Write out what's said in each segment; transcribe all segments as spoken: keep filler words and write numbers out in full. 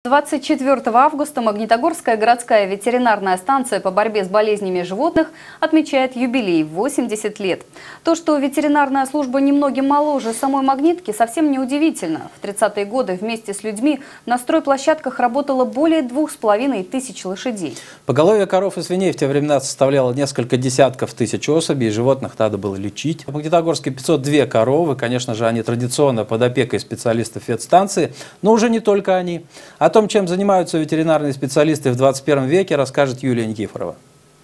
двадцать четвёртого августа Магнитогорская городская ветеринарная станция по борьбе с болезнями животных отмечает юбилей – восемьдесят лет. То, что ветеринарная служба немногим моложе самой Магнитки, совсем не удивительно. В тридцатые годы вместе с людьми на стройплощадках работало более двух с половиной тысяч лошадей. Поголовье коров и свиней в те времена составляло несколько десятков тысяч особей, животных надо было лечить. В Магнитогорске пятьсот две коровы, конечно же, они традиционно под опекой специалистов ветстанции, но уже не только они. О том, чем занимаются ветеринарные специалисты в двадцать первом веке, расскажет Юлия Никифорова.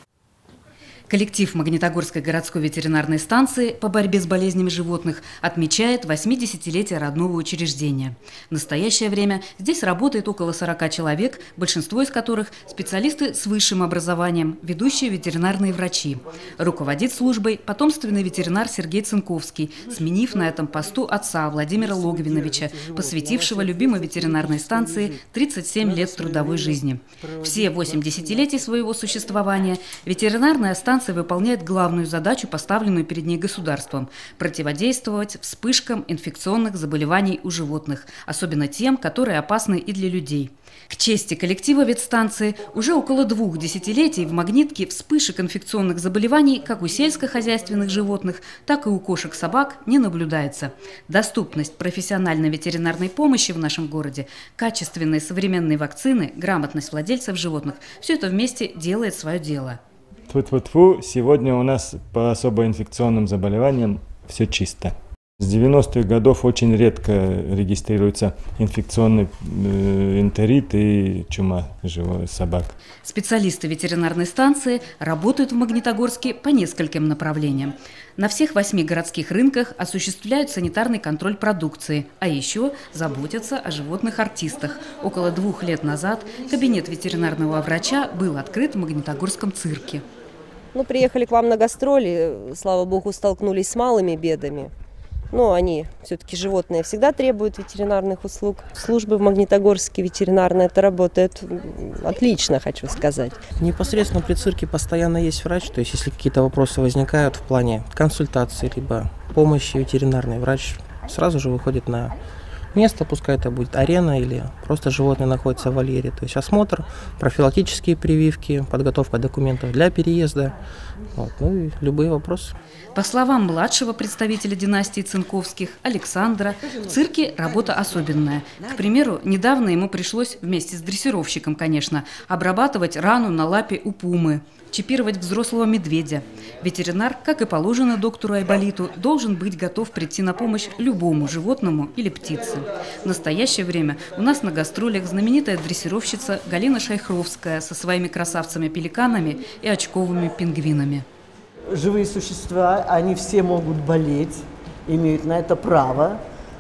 Коллектив Магнитогорской городской ветеринарной станции по борьбе с болезнями животных отмечает восьмидесятилетие родного учреждения. В настоящее время здесь работает около сорока человек, большинство из которых – специалисты с высшим образованием, ведущие ветеринарные врачи. Руководит службой потомственный ветеринар Сергей Цинковский, сменив на этом посту отца Владимира Логвиновича, посвятившего любимой ветеринарной станции тридцать семь лет трудовой жизни. Все восемь десятилетий своего существования ветеринарная станция выполняет главную задачу, поставленную перед ней государством – противодействовать вспышкам инфекционных заболеваний у животных, особенно тем, которые опасны и для людей. К чести коллектива ветстанции, уже около двух десятилетий в Магнитке вспышек инфекционных заболеваний как у сельскохозяйственных животных, так и у кошек-собак не наблюдается. Доступность профессиональной ветеринарной помощи в нашем городе, качественные современные вакцины, грамотность владельцев животных – все это вместе делает свое дело. Тьфу-тьфу-тьфу, сегодня у нас по особо инфекционным заболеваниям все чисто. С девяностых годов очень редко регистрируется инфекционный э, энтерит и чума живых собак. Специалисты ветеринарной станции работают в Магнитогорске по нескольким направлениям. На всех восьми городских рынках осуществляют санитарный контроль продукции, а еще заботятся о животных-артистах. Около двух лет назад кабинет ветеринарного врача был открыт в Магнитогорском цирке. Ну, приехали к вам на гастроли, слава богу, столкнулись с малыми бедами. Но они все-таки животные всегда требуют ветеринарных услуг. Службы в Магнитогорске ветеринарная это работает отлично, хочу сказать. Непосредственно при цирке постоянно есть врач, то есть если какие-то вопросы возникают в плане консультации либо помощи, ветеринарный врач сразу же выходит на место, пускай это будет арена или просто животное находится в вольере. То есть осмотр, профилактические прививки, подготовка документов для переезда, вот, ну и любые вопросы. По словам младшего представителя династии Цинковских, Александра, в цирке работа особенная. К примеру, недавно ему пришлось, вместе с дрессировщиком, конечно, обрабатывать рану на лапе у пумы, чипировать взрослого медведя. Ветеринар, как и положено доктору Айболиту, должен быть готов прийти на помощь любому животному или птице. В настоящее время у нас на гастролях знаменитая дрессировщица Галина Шайхровская со своими красавцами-пеликанами и очковыми пингвинами. Живые существа, они все могут болеть, имеют на это право,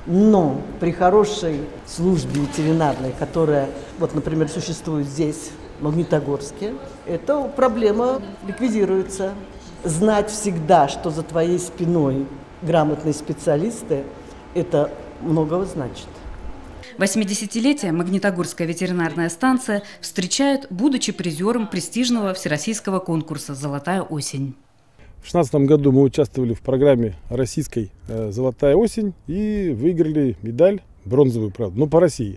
но при хорошей службе ветеринарной, которая, вот, например, существует здесь, в Магнитогорске, эта проблема ликвидируется. Знать всегда, что за твоей спиной грамотные специалисты, это многого значит. восьмидесятилетие Магнитогорская ветеринарная станция встречает, будучи призером престижного всероссийского конкурса «Золотая осень». В две тысячи шестнадцатом году мы участвовали в программе российской «Золотая осень» и выиграли медаль, бронзовую, правда, но по России,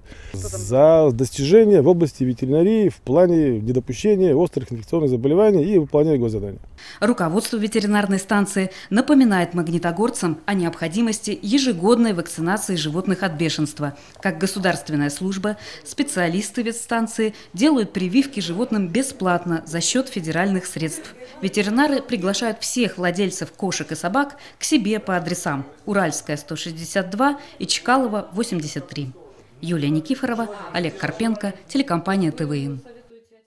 за достижения в области ветеринарии в плане недопущения острых инфекционных заболеваний и выполнения госзадания. Руководство ветеринарной станции напоминает магнитогорцам о необходимости ежегодной вакцинации животных от бешенства. Как государственная служба, специалисты ветстанции делают прививки животным бесплатно за счет федеральных средств. Ветеринары приглашают всех владельцев кошек и собак к себе по адресам Уральская, сто шестьдесят два и Чкалова, восемьдесят три. Юлия Никифорова, Олег Карпенко, телекомпания ТВИ.